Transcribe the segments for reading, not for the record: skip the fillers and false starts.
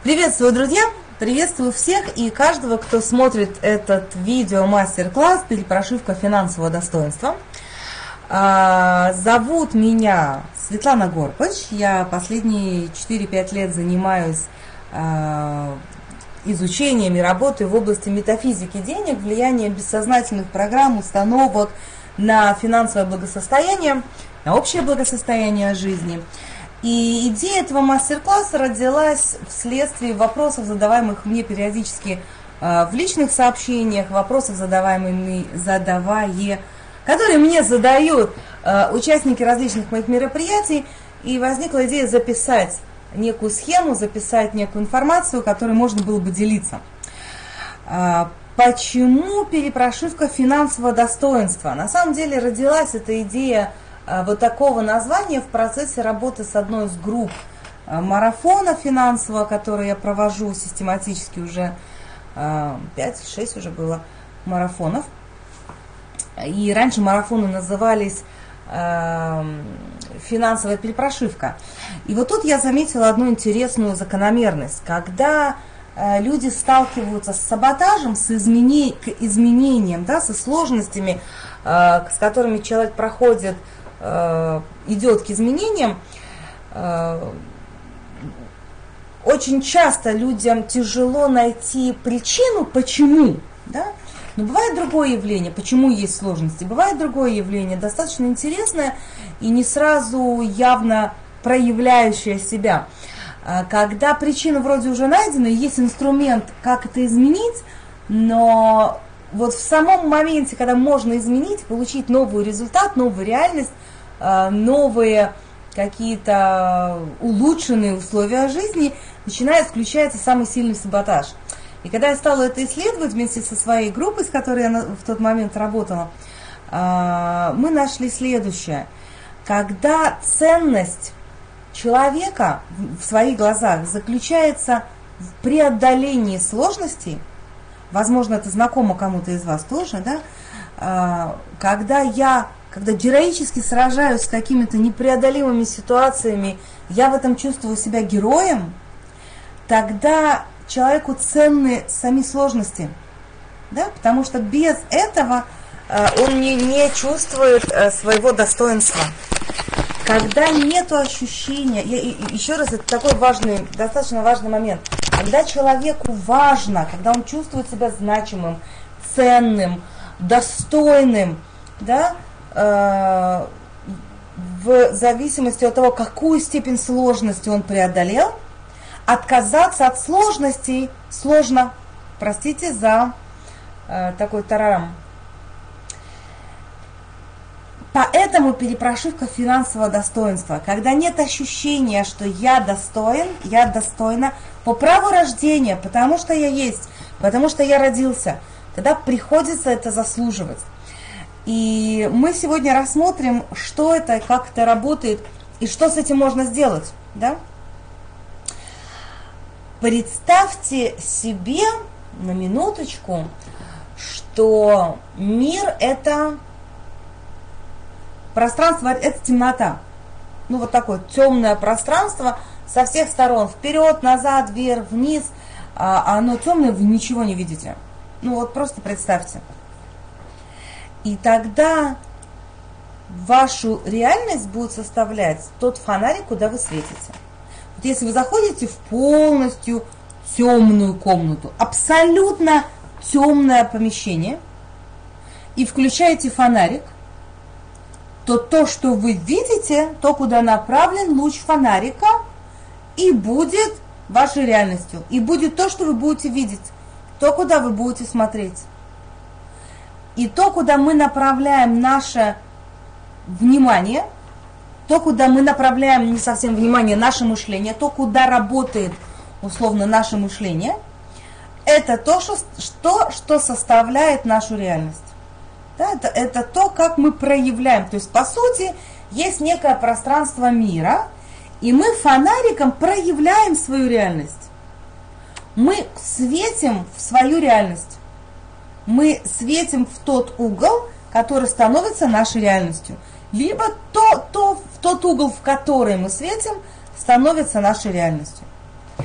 Приветствую, друзья! Приветствую всех и каждого, кто смотрит этот видео-мастер-класс «Перепрошивка финансового достоинства». Зовут меня Светлана Горпач. Я последние 4-5 лет занимаюсь изучением и работой в области метафизики денег, влияния бессознательных программ, установок на финансовое благосостояние, на общее благосостояние жизни. И идея этого мастер-класса родилась вследствие вопросов, задаваемых мне периодически в личных сообщениях, вопросов, которые мне задают участники различных моих мероприятий, и возникла идея записать некую схему, записать некую информацию, которой можно было бы делиться. Почему перепрошивка финансового достоинства? На самом деле родилась эта идея вот такого названия в процессе работы с одной из групп марафона финансового, который я провожу систематически уже 5-6 уже было марафонов. И раньше марафоны назывались финансовая перепрошивка. И вот тут я заметила одну интересную закономерность. Когда люди сталкиваются с саботажем, с изменением, да, со сложностями, с которыми человек проходит, идет к изменениям, очень часто людям тяжело найти причину, почему, да? Но бывает другое явление, почему есть сложности, бывает другое явление, достаточно интересное и не сразу явно проявляющее себя. Когда причина вроде уже найдена, есть инструмент, как это изменить, но вот в самом моменте, когда можно изменить, получить новый результат, новую реальность, новые какие-то улучшенные условия жизни, начинает включаться самый сильный саботаж. И когда я стала это исследовать вместе со своей группой, с которой я в тот момент работала, мы нашли следующее. Когда ценность человека в своих глазах заключается в преодолении сложностей, возможно, это знакомо кому-то из вас тоже, да? Когда героически сражаюсь с какими-то непреодолимыми ситуациями, я в этом чувствую себя героем, тогда человеку ценны сами сложности, да? Потому что без этого он не чувствует своего достоинства. Когда нет ощущения, еще раз, это такой важный, достаточно важный момент, когда человеку важно, когда он чувствует себя значимым, ценным, достойным, да, в зависимости от того, какую степень сложности он преодолел, отказаться от сложностей сложно. Простите за такой тарарам. Поэтому перепрошивка финансового достоинства. Когда нет ощущения, что я достоин, я достойна по праву рождения, потому что я есть, потому что я родился, тогда приходится это заслуживать. И мы сегодня рассмотрим, что это, как это работает и что с этим можно сделать. Да? Представьте себе на минуточку, что мир – это пространство, это темнота. Ну, вот такое темное пространство со всех сторон. Вперед, назад, вверх, вниз. А оно темное, вы ничего не видите. Ну, вот просто представьте. И тогда вашу реальность будет составлять тот фонарик, куда вы светите. Вот если вы заходите в полностью темную комнату, абсолютно темное помещение, и включаете фонарик, то, что вы видите, то, куда направлен луч фонарика, и будет вашей реальностью. И будет то, что вы будете видеть, то, куда вы будете смотреть. И то, куда мы направляем наше внимание, то, куда мы направляем не совсем внимание, наше мышление, то, куда работает условно наше мышление, это то, что составляет нашу реальность. Да, это то, как мы проявляем. То есть, по сути, есть некое пространство мира, и мы фонариком проявляем свою реальность. Мы светим в свою реальность. Мы светим в тот угол, который становится нашей реальностью. Либо в тот угол, в который мы светим, становится нашей реальностью.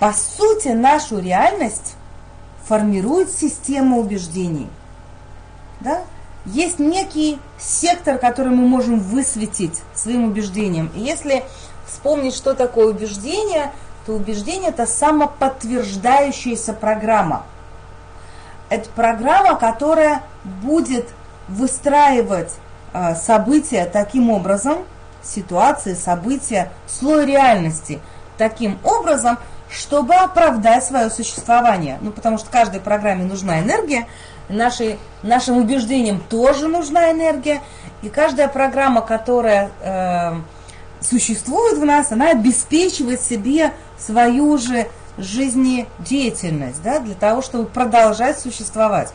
По сути, нашу реальность формирует система убеждений. Да? Есть некий сектор, который мы можем высветить своим убеждением. И если вспомнить, что такое убеждение, то убеждение – это самоподтверждающаяся программа. Это программа, которая будет выстраивать события таким образом, ситуации, события, слой реальности таким образом, чтобы оправдать свое существование. Ну, потому что каждой программе нужна энергия, нашим убеждениям тоже нужна энергия, и каждая программа, которая существует в нас, она обеспечивает себе свою же жизнедеятельность, да, для того, чтобы продолжать существовать.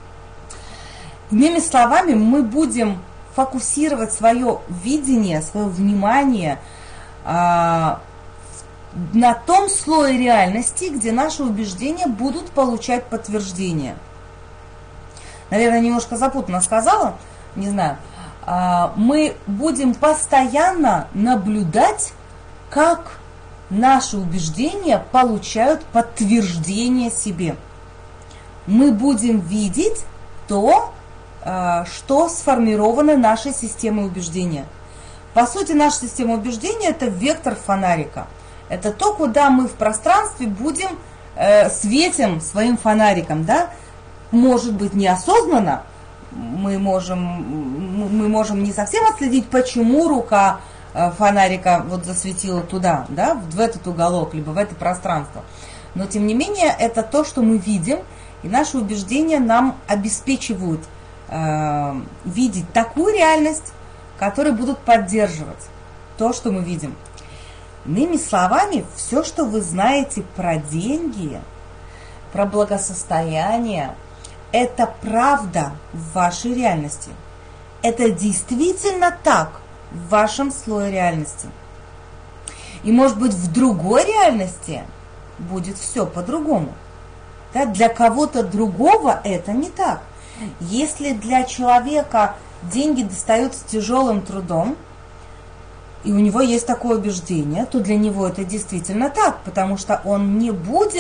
Иными словами, мы будем фокусировать свое видение, свое внимание на том слое реальности, где наши убеждения будут получать подтверждение. Наверное, немножко запутанно сказала, не знаю. Мы будем постоянно наблюдать, как наши убеждения получают подтверждение себе. Мы будем видеть то, что сформировано нашей системой убеждения. По сути, наша система убеждения – это вектор фонарика. Это то, куда мы в пространстве будем светим своим фонариком. Да? Может быть, неосознанно. Мы можем не совсем отследить, почему рука фонарика вот засветила туда, да, в этот уголок, либо в это пространство. Но, тем не менее, это то, что мы видим, и наши убеждения нам обеспечивают видеть такую реальность, которая будут поддерживать то, что мы видим. Иными словами, все, что вы знаете про деньги, про благосостояние, это правда в вашей реальности. Это действительно так в вашем слое реальности. И, может быть, в другой реальности будет все по-другому. Да? Для кого-то другого это не так. Если для человека деньги достаются тяжелым трудом, и у него есть такое убеждение, то для него это действительно так, потому что он не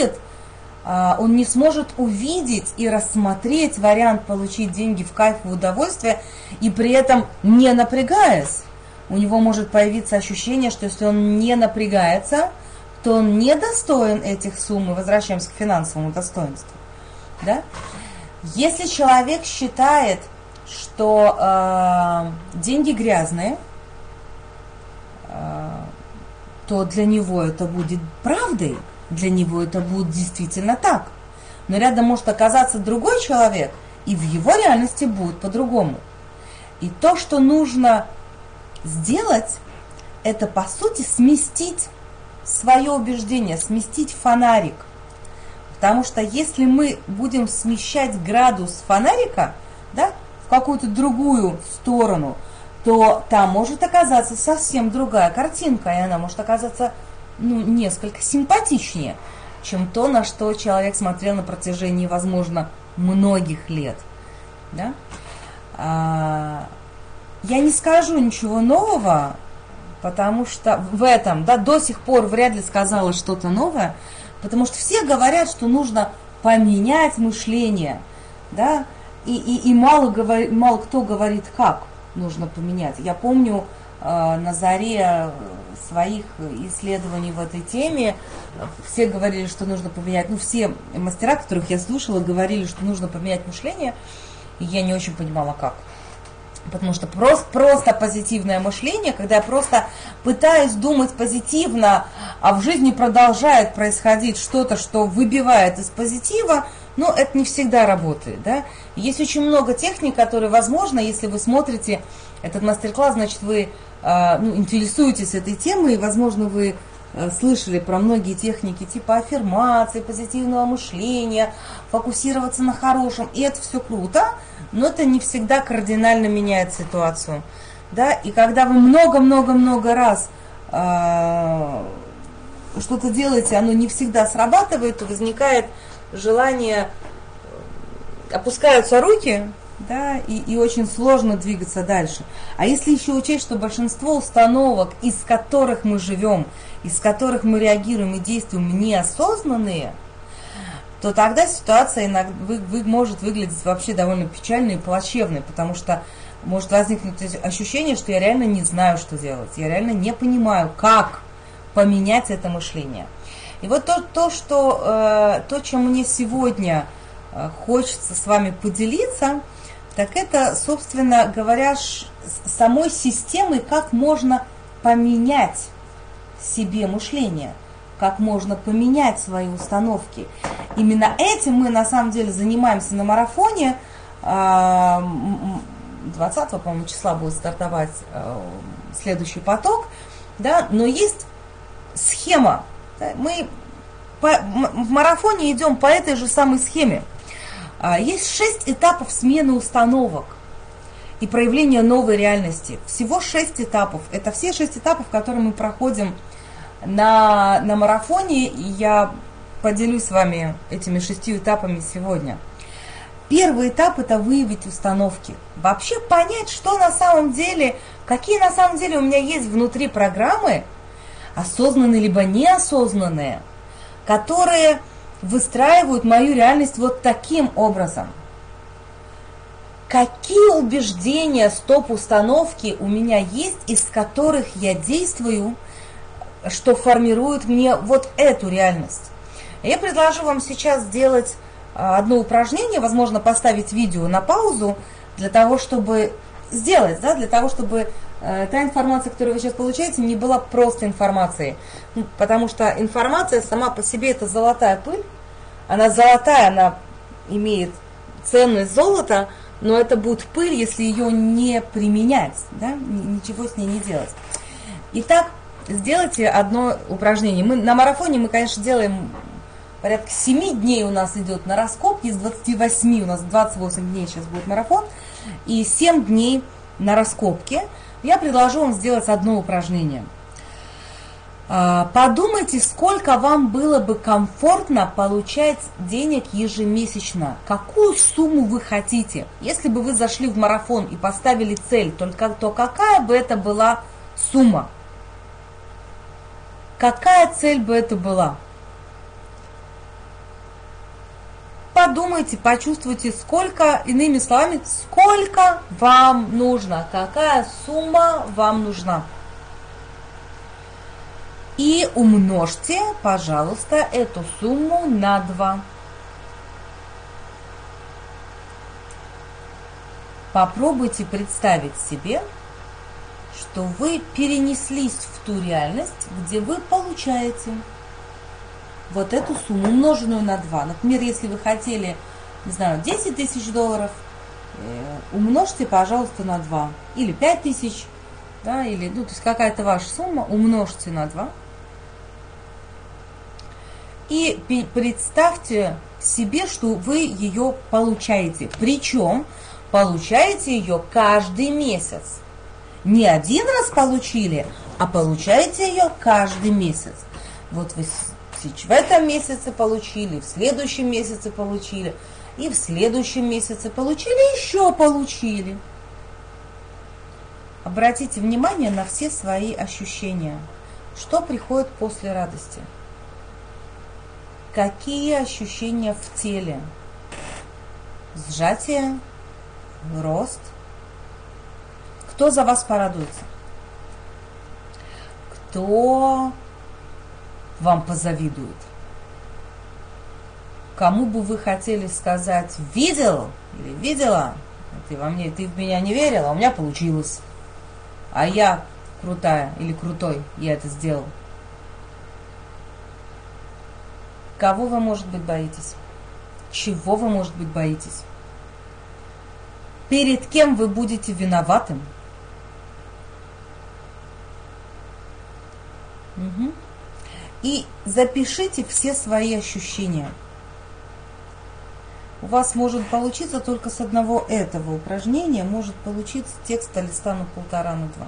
сможет увидеть и рассмотреть вариант получить деньги в кайф, в удовольствие, и при этом не напрягаясь. У него может появиться ощущение, что если он не напрягается, то он не достоин этих сумм. Мы возвращаемся к финансовому достоинству. Да? Если человек считает, что деньги грязные, то для него это будет правдой, для него это будет действительно так. Но рядом может оказаться другой человек, и в его реальности будет по-другому. И то, что нужно сделать, это по сути сместить свое убеждение, сместить фонарик. Потому что если мы будем смещать градус фонарика, да, в какую-то другую сторону, то там может оказаться совсем другая картинка, и она может оказаться несколько симпатичнее, чем то, на что человек смотрел на протяжении, возможно, многих лет. Да? Я не скажу ничего нового, потому что в этом, да, до сих пор вряд ли сказала что-то новое, потому что все говорят, что нужно поменять мышление, да, и мало кто говорит, как нужно поменять. Я помню, на заре своих исследований в этой теме все говорили, что нужно поменять, все мастера, которых я слушала, говорили, что нужно поменять мышление, и я не очень понимала, как. Потому что просто позитивное мышление, когда я просто пытаюсь думать позитивно, а в жизни продолжает происходить что-то, что выбивает из позитива, это не всегда работает. Да? Есть очень много техник, которые, возможно, если вы смотрите этот мастер-класс, значит, вы интересуетесь этой темой, и, возможно, вы слышали про многие техники типа аффирмации, позитивного мышления, фокусироваться на хорошем, и это все круто, но это не всегда кардинально меняет ситуацию. Да? И когда вы много-много-много раз что-то делаете, оно не всегда срабатывает, то возникает желание, опускаются руки, да, и очень сложно двигаться дальше. А если еще учесть, что большинство установок, из которых мы живем, из которых мы реагируем и действуем, неосознанные, то тогда ситуация иногда может выглядеть вообще довольно печальной и плачевной, потому что может возникнуть ощущение, что я реально не знаю, что делать, я реально не понимаю, как поменять это мышление. И вот то, чем мне сегодня хочется с вами поделиться, так это, собственно говоря, самой системой, как можно поменять себе мышление, как можно поменять свои установки. Именно этим мы на самом деле занимаемся на марафоне. 20, по-моему, числа будет стартовать следующий поток. Да? Но есть схема. Мы в марафоне идем по этой же самой схеме. Есть 6 этапов смены установок и проявления новой реальности. Всего 6 этапов. Это все 6 этапов, которые мы проходим на марафоне. И я поделюсь с вами этими 6 этапами сегодня. Первый этап – это выявить установки. Вообще понять, что на самом деле, какие на самом деле у меня есть внутри программы, осознанные либо неосознанные, которые выстраивают мою реальность вот таким образом. Какие убеждения, стоп-установки у меня есть, из которых я действую, что формирует мне вот эту реальность. Я предложу вам сейчас сделать одно упражнение, возможно, поставить видео на паузу, для того, чтобы сделать, да, для того, чтобы та информация, которую вы сейчас получаете, не была просто информацией. Потому что информация сама по себе это золотая пыль. Она золотая, она имеет ценность золота, но это будет пыль, если ее не применять, да, ничего с ней не делать. Итак, сделайте одно упражнение. На марафоне мы, конечно, делаем порядка 7 дней у нас идет на раскопки, из 28, у нас 28 дней сейчас будет марафон, и 7 дней на раскопке. Я предложу вам сделать одно упражнение. Подумайте, сколько вам было бы комфортно получать денег ежемесячно. Какую сумму вы хотите? Если бы вы зашли в марафон и поставили цель, то какая бы это была сумма? Какая цель бы это была? Подумайте, почувствуйте, сколько, иными словами, сколько вам нужно, какая сумма вам нужна. И умножьте, пожалуйста, эту сумму на 2. Попробуйте представить себе, что вы перенеслись в ту реальность, где вы получаете вот эту сумму, умноженную на 2. Например, если вы хотели, не знаю, 10 тысяч долларов, умножьте, пожалуйста, на 2. Или 5 тысяч, да, или, то есть какая-то ваша сумма, умножьте на 2. И представьте себе, что вы ее получаете. Причем получаете ее каждый месяц. Не один раз получили, а получаете ее каждый месяц. Вот вы в этом месяце получили, в следующем месяце получили, и в следующем месяце получили, еще получили. Обратите внимание на все свои ощущения. Что приходит после радости? Какие ощущения в теле? Сжатие, рост. Кто за вас порадуется? Кто вам позавидует? Кому бы вы хотели сказать «видел» или «видела»? Ты в меня не верила, а у меня получилось. А я крутая или крутой, я это сделал. Кого вы, может быть, боитесь? Чего вы, может быть, боитесь? Перед кем вы будете виноватым? Угу. И запишите все свои ощущения. У вас может получиться только с одного этого упражнения, может получиться текста листа на 1,5, на 2.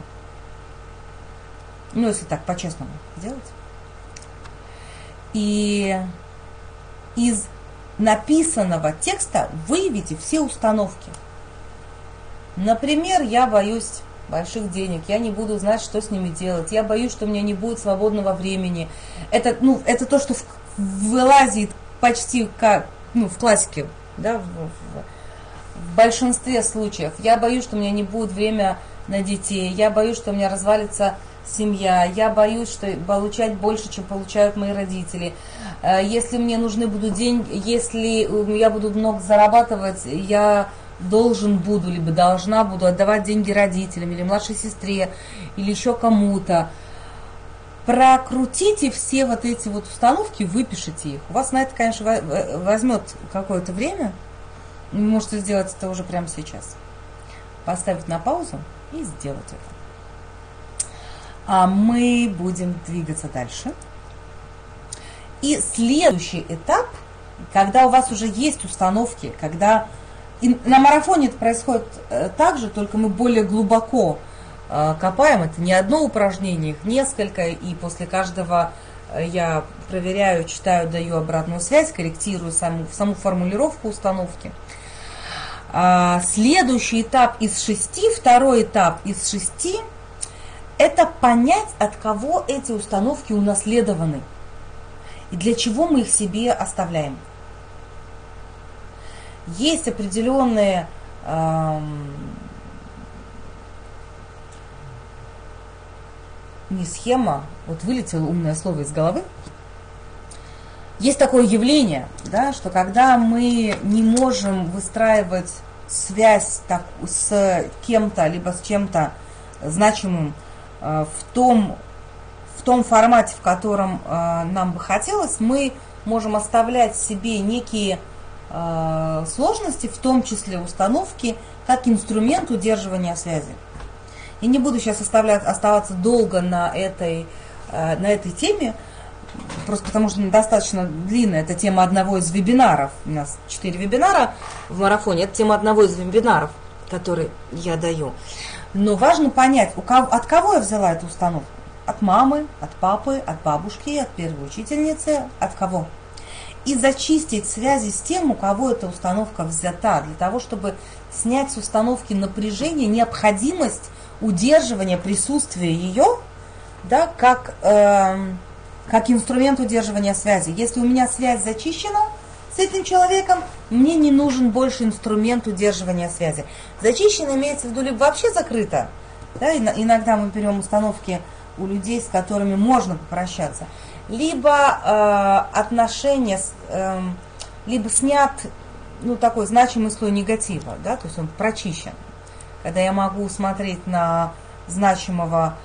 Ну, если так, по-честному сделать. И из написанного текста выявите все установки. Например, я боюсь больших денег, я не буду знать, что с ними делать, я боюсь, что у меня не будет свободного времени. Это то, что вылазит почти как, в классике, да, в большинстве случаев. Я боюсь, что у меня не будет времени на детей, я боюсь, что у меня развалится семья, я боюсь, что получать больше, чем получают мои родители. Если мне нужны будут деньги, если я буду много зарабатывать, я должен буду, либо должна буду отдавать деньги родителям, или младшей сестре, или еще кому-то. Прокрутите все вот эти вот установки, выпишите их. У вас на это, конечно, возьмет какое-то время. Вы можете сделать это уже прямо сейчас. Поставить на паузу и сделать это. А мы будем двигаться дальше. И следующий этап, когда у вас уже есть установки, когда на марафоне это происходит так же, только мы более глубоко копаем. Это не одно упражнение, их несколько, и после каждого я проверяю, читаю, даю обратную связь, корректирую саму формулировку установки. Следующий этап из 6, второй этап из 6, это понять, от кого эти установки унаследованы и для чего мы их себе оставляем. Есть определенные не схема, вот вылетело умное слово из головы. Есть такое явление, да, что когда мы не можем выстраивать связь с кем-то, либо с чем-то значимым в том формате, в котором нам бы хотелось, мы можем оставлять себе некие сложности, в том числе установки, как инструмент удерживания связи. Я не буду сейчас оставаться долго на этой теме, просто потому что достаточно длинная. Это тема одного из вебинаров. У нас 4 вебинара в марафоне. Это тема одного из вебинаров, который я даю. Но важно понять, от кого я взяла эту установку. От мамы, от папы, от бабушки, от первой учительницы, от кого? И зачистить связи с тем, у кого эта установка взята, для того, чтобы снять с установки напряжение, необходимость удерживания присутствия ее, да, как инструмент удерживания связи. Если у меня связь зачищена с этим человеком, мне не нужен больше инструмент удерживания связи. Зачищено имеется в виду либо вообще закрыто, да, иногда мы берем установки у людей, с которыми можно попрощаться, либо отношения, либо снят такой значимый слой негатива, да, то есть он прочищен. Когда я могу смотреть на значимого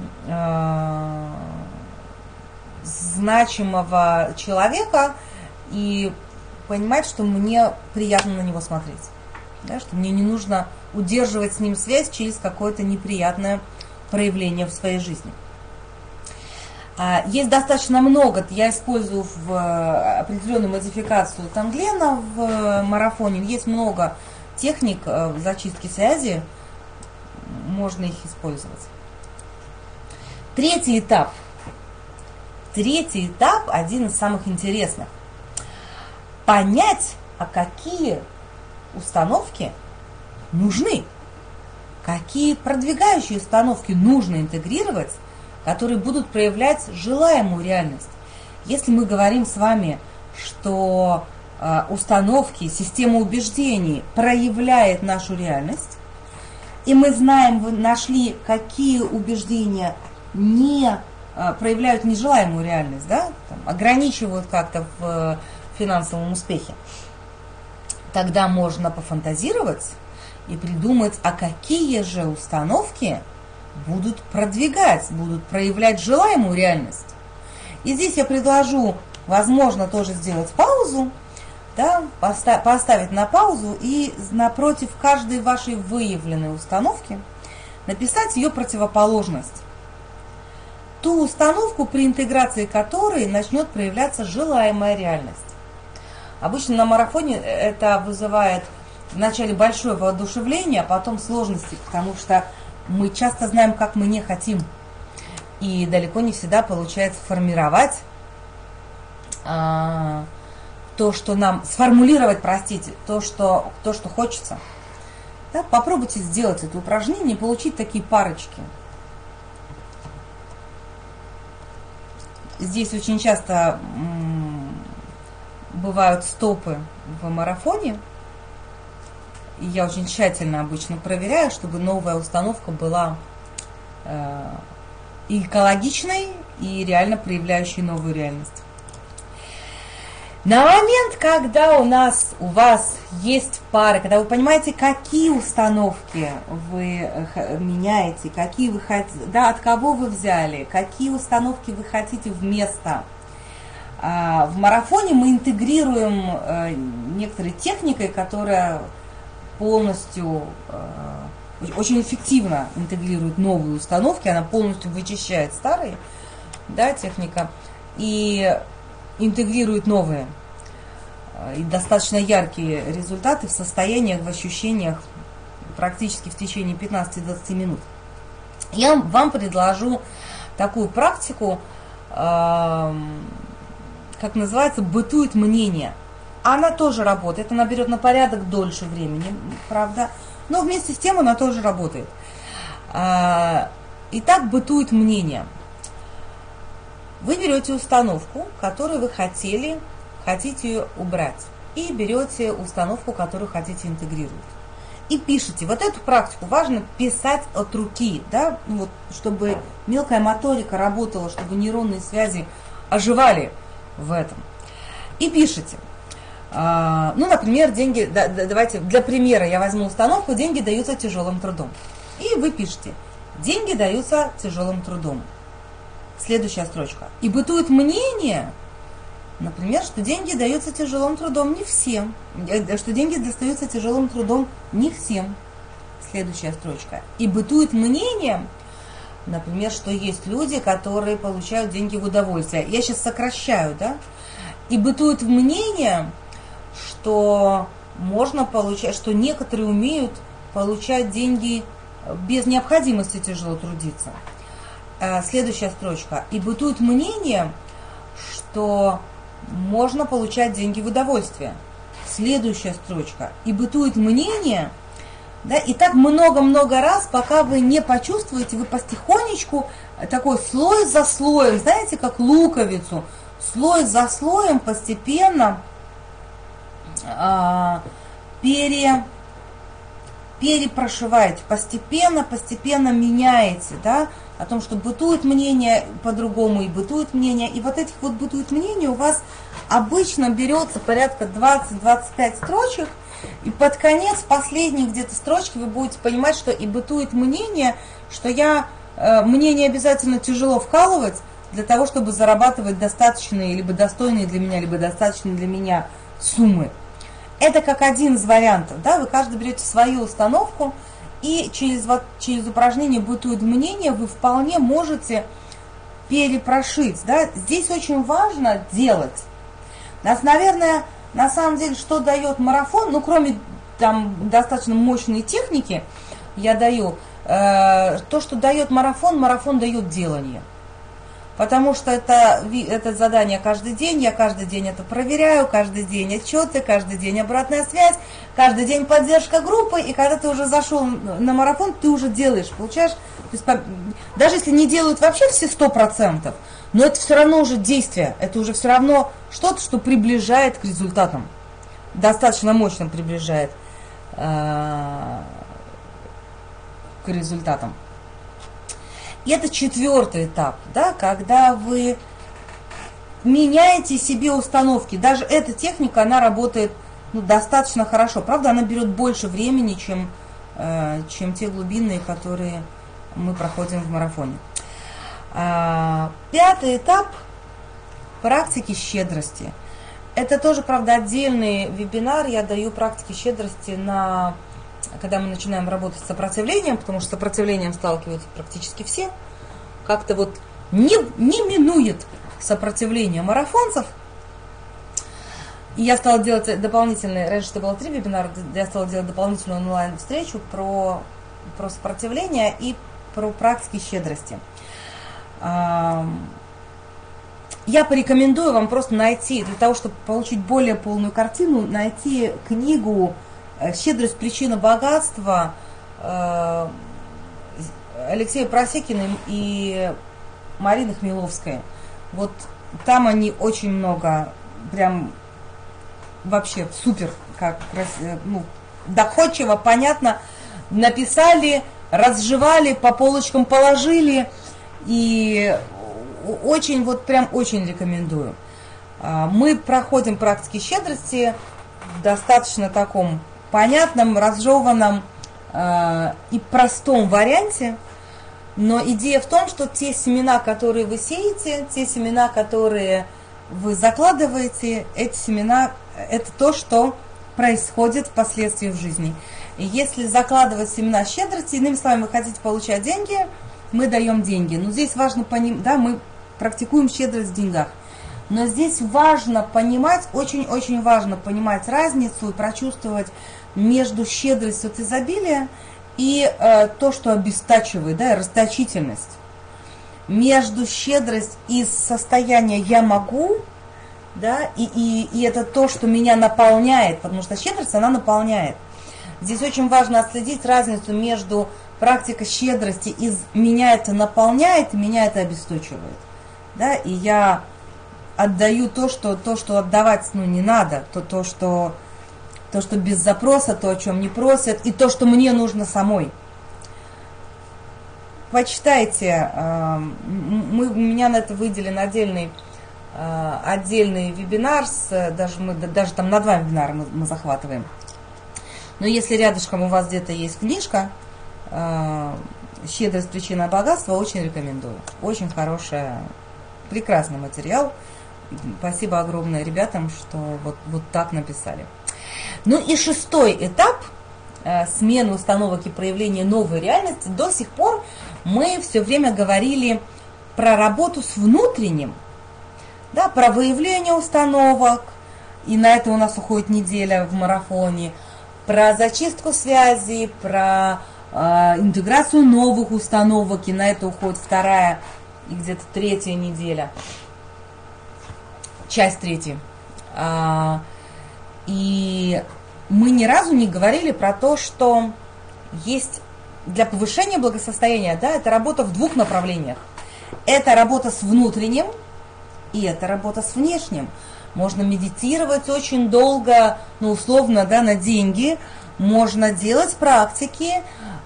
человека и понимать, что мне приятно на него смотреть, да, что мне не нужно удерживать с ним связь через какое-то неприятное проявление в своей жизни. Есть достаточно много, я использую в определенную модификацию Танглена в марафоне, есть много техник зачистки связи, можно их использовать. Третий этап, один из самых интересных. Понять, а какие установки нужны, какие продвигающие установки нужно интегрировать, которые будут проявлять желаемую реальность. Если мы говорим с вами, что установки, система убеждений проявляет нашу реальность, и мы знаем, вы нашли, какие убеждения не проявляют нежелаемую реальность, да, ограничивают как-то в финансовом успехе, тогда можно пофантазировать и придумать, а какие же установки будут продвигать, будут проявлять желаемую реальность. И здесь я предложу, возможно, тоже сделать паузу, да, поставить на паузу и напротив каждой вашей выявленной установки написать ее противоположность. Ту установку, при интеграции которой начнет проявляться желаемая реальность. Обычно на марафоне это вызывает вначале большое воодушевление, а потом сложности, потому что мы часто знаем, как мы не хотим. И далеко не всегда получается сформулировать то, что хочется. Да? Попробуйте сделать это упражнение и получить такие парочки. Здесь очень часто бывают стопы в марафоне. И я очень тщательно обычно проверяю, чтобы новая установка была и экологичной, и реально проявляющей новую реальность. На момент, когда у вас есть пары, когда вы понимаете, какие установки вы меняете, какие вы хотите, да, от кого вы взяли, какие установки вы хотите вместо. В марафоне мы интегрируем некоторой техникой, которая полностью, очень эффективно интегрирует новые установки, она полностью вычищает старые, да, техника, и интегрирует новые и достаточно яркие результаты в состояниях, в ощущениях практически в течение 15-20 минут. Я вам предложу такую практику, как называется, бытует мнение. Она тоже работает, она берет на порядок дольше времени, правда, но вместе с тем она тоже работает. Итак, бытует мнение. Вы берете установку, которую вы хотите ее убрать, и берете установку, которую хотите интегрировать. И пишите. Вот эту практику важно писать от руки, да, вот, чтобы мелкая моторика работала, чтобы нейронные связи оживали в этом. И пишите. Ну, например, деньги, давайте для примера я возьму установку, деньги даются тяжелым трудом. И вы пишете, деньги даются тяжелым трудом. Следующая строчка. И бытует мнение, например, что деньги даются тяжелым трудом не всем, что деньги достаются тяжелым трудом не всем. Следующая строчка. И бытует мнение, например, что есть люди, которые получают деньги в удовольствие. Я сейчас сокращаю, да? И бытует мнение, что можно получать, что некоторые умеют получать деньги без необходимости тяжело трудиться. Следующая строчка. И бытует мнение, что можно получать деньги в удовольствие. Следующая строчка. И бытует мнение, да, и так много-много раз, пока вы не почувствуете, вы потихонечку, такой слой за слоем, знаете, как луковицу, слой за слоем постепенно перепрошиваете, постепенно меняете, да, о том, что бытует мнение по-другому и бытует мнение. И вот этих вот бытует мнений у вас обычно берется порядка 20-25 строчек, и под конец, последней где-то строчки, вы будете понимать, что и бытует мнение, что мне не обязательно тяжело вкалывать для того, чтобы зарабатывать достаточные, либо достойные для меня, либо достаточные для меня суммы. Это как один из вариантов, да, вы каждый берете свою установку, и через упражнение бытует мнение вы вполне можете перепрошить, да. Здесь очень важно делать. Наверное, на самом деле, что дает марафон, ну, кроме там достаточно мощной техники, я даю, то, что дает марафон дает делание. Потому что это задание каждый день, я каждый день это проверяю, каждый день отчеты, каждый день обратная связь, каждый день поддержка группы, и когда ты уже зашел на марафон, ты уже делаешь, получаешь, то есть, даже если не делают вообще все 100%, но это все равно уже действие, это уже все равно что-то, что приближает к результатам, достаточно мощно приближает к результатам. И это 4-й этап, да, когда вы меняете себе установки. Даже эта техника, она работает достаточно хорошо. Правда, она берет больше времени, чем те глубинные, которые мы проходим в марафоне. 5-й этап практики щедрости. Это тоже, правда, отдельный вебинар. Я даю практики щедрости когда мы начинаем работать с сопротивлением, потому что с сопротивлением сталкиваются практически все, как-то вот не минует сопротивление марафонцев. И я стала делать дополнительные, раньше это было 3 вебинара, я стала делать дополнительную онлайн-встречу про сопротивление и про практики щедрости. Я порекомендую вам просто найти, для того, чтобы получить более полную картину, найти книгу «Щедрость. Причина богатства» Алексея Просекина и Марины Хмеловской. Вот там они очень много, прям вообще супер, как ну, доходчиво, понятно написали, разжевали, по полочкам положили. И очень, вот прям очень рекомендую. Мы проходим практики щедрости в достаточно таком понятном, разжеванном и простом варианте. Но идея в том, что те семена, которые вы сеете, те семена, которые вы закладываете, эти семена – это то, что происходит впоследствии в жизни. И если закладывать семена щедрости, иными словами, вы хотите получать деньги, мы даем деньги. Но здесь важно понимать, да, мы практикуем щедрость в деньгах. Но здесь важно понимать, очень-очень важно понимать разницу и прочувствовать между щедростью от изобилия и то, что обестачивает, да, расточительность. Между щедрость из состояния «я могу», да, и это то, что меня наполняет, потому что щедрость, она наполняет. Здесь очень важно отследить разницу между практикой щедрости из «меня это наполняет» и «меня это обесточивает». Да, и я отдаю то, что отдавать ну, не надо, то, что без запроса, то, о чем не просят, и то, что мне нужно самой. Почитайте, у меня на это выделен отдельный вебинар, даже там на 2 вебинара мы захватываем. Но если рядышком у вас где-то есть книжка «Щедрость. Причина богатства», очень рекомендую. Очень хорошая, прекрасный материал. Спасибо огромное ребятам, что вот так написали. Ну и 6-й этап смены установок и проявления новой реальности. До сих пор мы все время говорили про работу с внутренним, да, про выявление установок, и на это у нас уходит неделя в марафоне, про зачистку связей, про интеграцию новых установок, и на это уходит 2-я и где-то 3-я неделя, часть 3. И мы ни разу не говорили про то, что есть для повышения благосостояния, да, это работа в 2 направлениях. Это работа с внутренним, и это работа с внешним. Можно медитировать очень долго, ну, условно, да, на деньги. Можно делать практики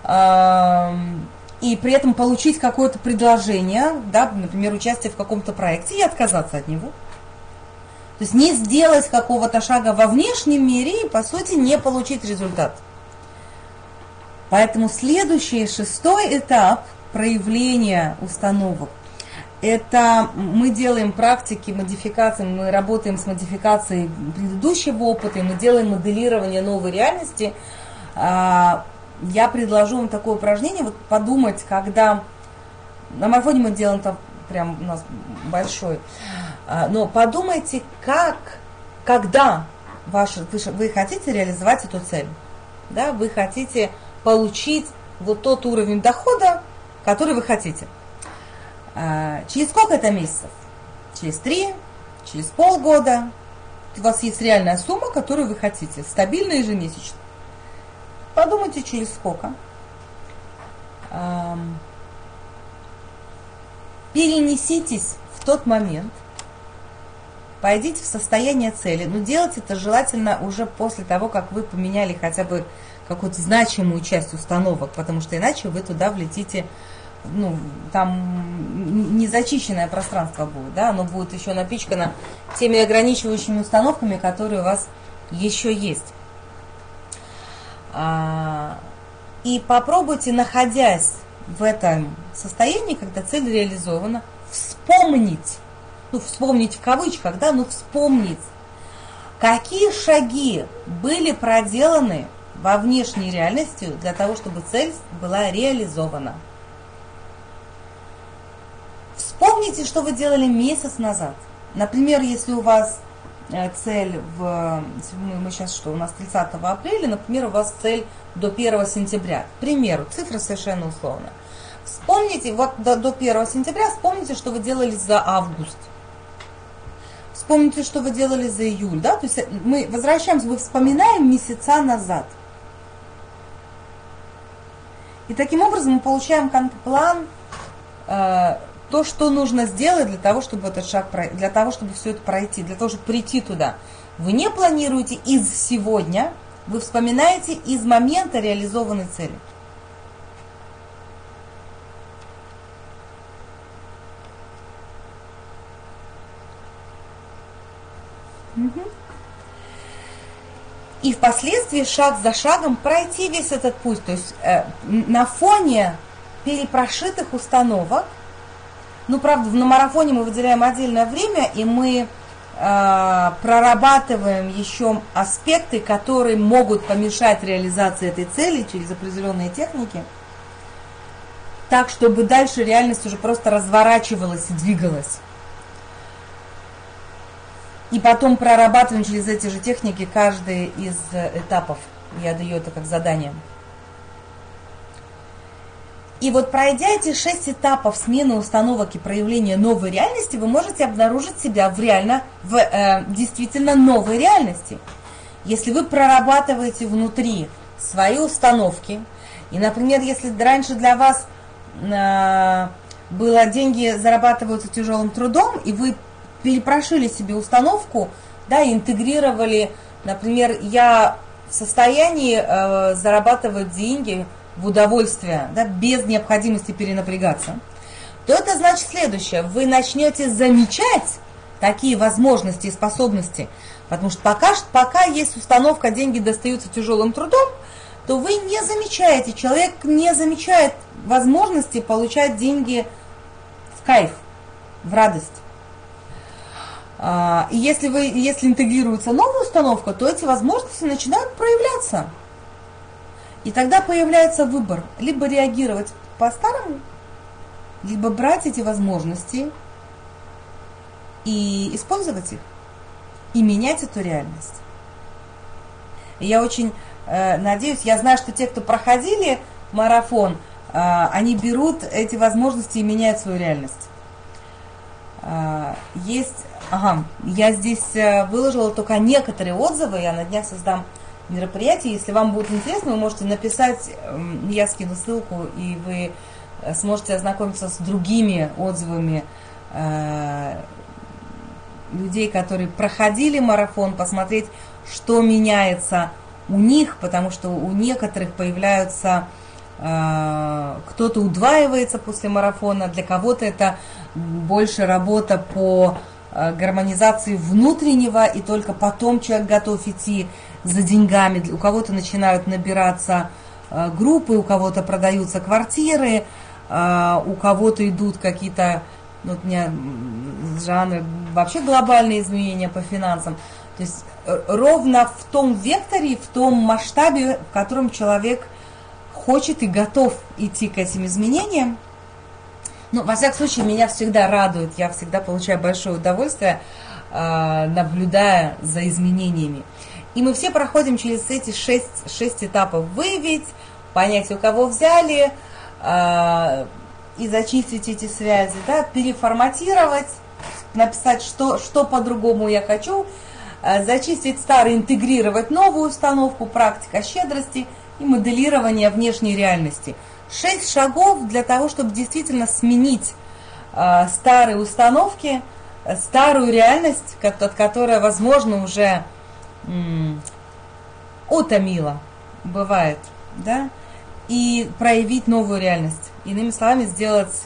и при этом получить какое-то предложение, да, например, участие в каком-то проекте и отказаться от него. То есть не сделать какого-то шага во внешнем мире и, по сути, не получить результат. Поэтому следующий 6-й этап проявления установок – это мы делаем практики модификации, мы работаем с модификацией предыдущего опыта, и мы делаем моделирование новой реальности. Я предложу вам такое упражнение, вот подумать, когда на марафоне мы делаем там прям у нас большой, но подумайте, когда вы хотите реализовать эту цель, да, вы хотите получить вот тот уровень дохода, который вы хотите. Через сколько это месяцев? Через 3, через полгода. У вас есть реальная сумма, которую вы хотите, стабильно ежемесячно. Подумайте, через сколько. Перенеситесь в тот момент, пойдите в состояние цели, но делать это желательно уже после того, как вы поменяли хотя бы какую-то значимую часть установок, потому что иначе вы туда влетите, ну, там незачищенное пространство будет, да, оно будет еще напичкано теми ограничивающими установками, которые у вас еще есть. И попробуйте, находясь в этом состоянии, когда цель реализована, вспомнить, ну, вспомнить в кавычках, да, но вспомнить, какие шаги были проделаны во внешней реальности для того, чтобы цель была реализована. Вспомните, что вы делали месяц назад. Например, если у вас цель мы сейчас что, у нас 30 апреля, например, у вас цель до 1 сентября. К примеру, цифра совершенно условно. Вспомните, вот до 1 сентября, вспомните, что вы делали за август. Вспомните, что вы делали за июль, да, то есть мы возвращаемся, мы вспоминаем месяца назад. И таким образом мы получаем план, то, что нужно сделать для того, чтобы этот шаг, для того, чтобы все это пройти, для того, чтобы прийти туда. Вы не планируете из сегодня, вы вспоминаете из момента реализованной цели. И впоследствии шаг за шагом пройти весь этот путь. То есть на фоне перепрошитых установок, ну, правда, на марафоне мы выделяем отдельное время, и мы прорабатываем еще аспекты, которые могут помешать реализации этой цели через определенные техники, так, чтобы дальше реальность уже просто разворачивалась и двигалась. И потом прорабатываем через эти же техники каждый из этапов. Я даю это как задание. И вот пройдя эти 6 этапов смены установок и проявления новой реальности, вы можете обнаружить себя в действительно новой реальности. Если вы прорабатываете внутри свои установки, и, например, если раньше для вас было деньги зарабатываются тяжелым трудом, и вы перепрошили себе установку, да, и интегрировали, например, я в состоянии зарабатывать деньги в удовольствие, да, без необходимости перенапрягаться, то это значит следующее. Вы начнете замечать такие возможности и способности, потому что пока есть установка «деньги достаются тяжелым трудом», то вы не замечаете, человек не замечает возможности получать деньги в кайф, в радость. И если интегрируется новая установка, то эти возможности начинают проявляться. И тогда появляется выбор: либо реагировать по-старому, либо брать эти возможности и использовать их, и менять эту реальность. И я очень надеюсь, я знаю, что те, кто проходили марафон, они берут эти возможности и меняют свою реальность. Я здесь выложила только некоторые отзывы, я на днях создам мероприятие. Если вам будет интересно, вы можете написать, я скину ссылку, и вы сможете ознакомиться с другими отзывами людей, которые проходили марафон, посмотреть, что меняется у них, потому что у некоторых появляются, кто-то удваивается после марафона, для кого-то это больше работа по гармонизации внутреннего, и только потом человек готов идти за деньгами. У кого-то начинают набираться группы, у кого-то продаются квартиры, у кого-то идут какие-то, вот у меня жанры, вообще глобальные изменения по финансам. То есть ровно в том векторе, в том масштабе, в котором человек хочет и готов идти к этим изменениям. Ну, во всяком случае, меня всегда радует, я всегда получаю большое удовольствие, наблюдая за изменениями. И мы все проходим через эти 6 этапов: выявить, понять, у кого взяли, и зачистить эти связи, да, переформатировать, написать, что по-другому я хочу, зачистить старый, интегрировать новую установку, практика щедрости и моделирование внешней реальности. 6 шагов для того, чтобы действительно сменить старые установки, старую реальность, которая, возможно, уже утомила, бывает, да, и проявить новую реальность. Иными словами, сделать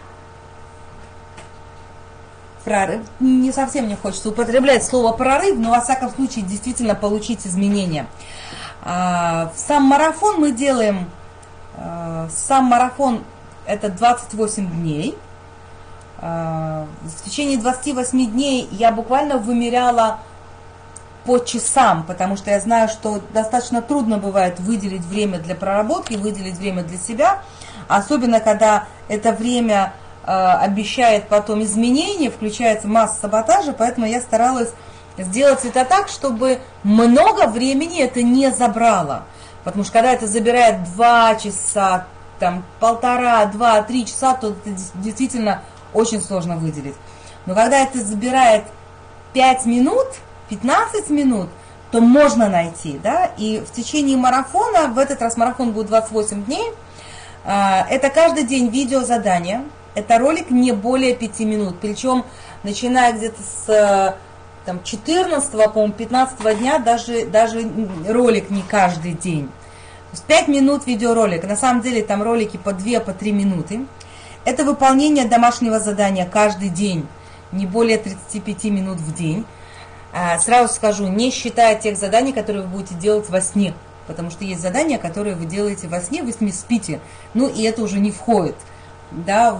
прорыв. Не совсем мне хочется употреблять слово прорыв, но, во всяком случае, действительно получить изменения. Сам марафон мы делаем, сам марафон это 28 дней. В течение 28 дней я буквально вымеряла по часам, потому что я знаю, что достаточно трудно бывает выделить время для проработки, выделить время для себя, особенно когда это время обещает потом изменения, включается масса саботажа, поэтому я старалась сделать это так, чтобы много времени это не забрало. Потому что когда это забирает 2 часа, там, 1,5, 2, 3 часа, то это действительно очень сложно выделить. Но когда это забирает 5 минут, 15 минут, то можно найти, да, и в течение марафона, в этот раз марафон будет 28 дней, Это каждый день видеозадание. Это ролик не более 5 минут. Причем, начиная где-то с 14-го, по-моему, 15-го дня, даже ролик не каждый день. То есть 5 минут видеоролик. На самом деле там ролики по 2, по 3 минуты. Это выполнение домашнего задания каждый день. Не более 35 минут в день. Сразу скажу, не считая тех заданий, которые вы будете делать во сне. Потому что есть задания, которые вы делаете во сне, вы с ними спите. Ну и это уже не входит, да,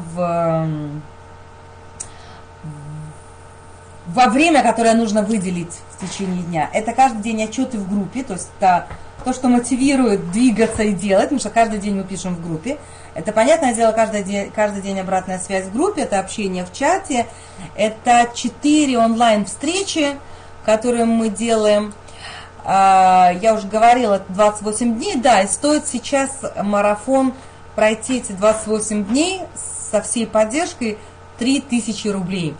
во время, которое нужно выделить в течение дня. Это каждый день отчеты в группе, то есть это то, что мотивирует двигаться и делать, потому что каждый день мы пишем в группе. Это, понятное дело, каждый день обратная связь в группе, это общение в чате, это 4 онлайн-встречи, которые мы делаем. Я уже говорила, это 28 дней, да, и стоит сейчас марафон пройти эти 28 дней со всей поддержкой 3000 рублей.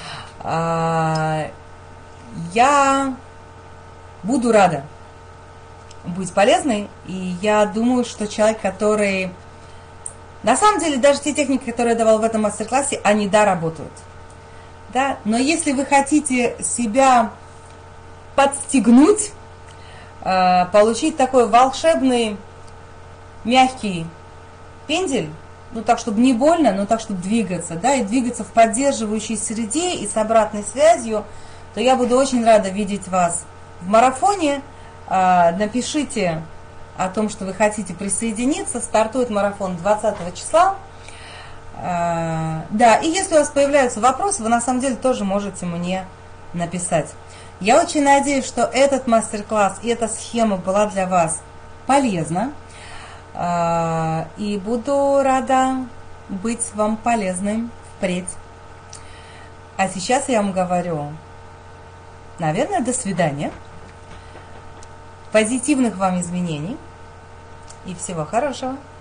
Я буду рада быть полезной, и я думаю, что человек, который... На самом деле, даже те техники, которые я давала в этом мастер-классе, они, да, работают. Да? Но если вы хотите себя подстегнуть, получить такой волшебный, мягкий пендель, ну так, чтобы не больно, но так, чтобы двигаться, да, и двигаться в поддерживающей среде и с обратной связью, то я буду очень рада видеть вас в марафоне. Напишите о том, что вы хотите присоединиться. Стартует марафон 20 числа. Да, и если у вас появляются вопросы, вы на самом деле тоже можете мне написать. Я очень надеюсь, что этот мастер-класс и эта схема была для вас полезна. И буду рада быть вам полезной впредь. А сейчас я вам говорю, наверное, до свидания. Позитивных вам изменений и всего хорошего.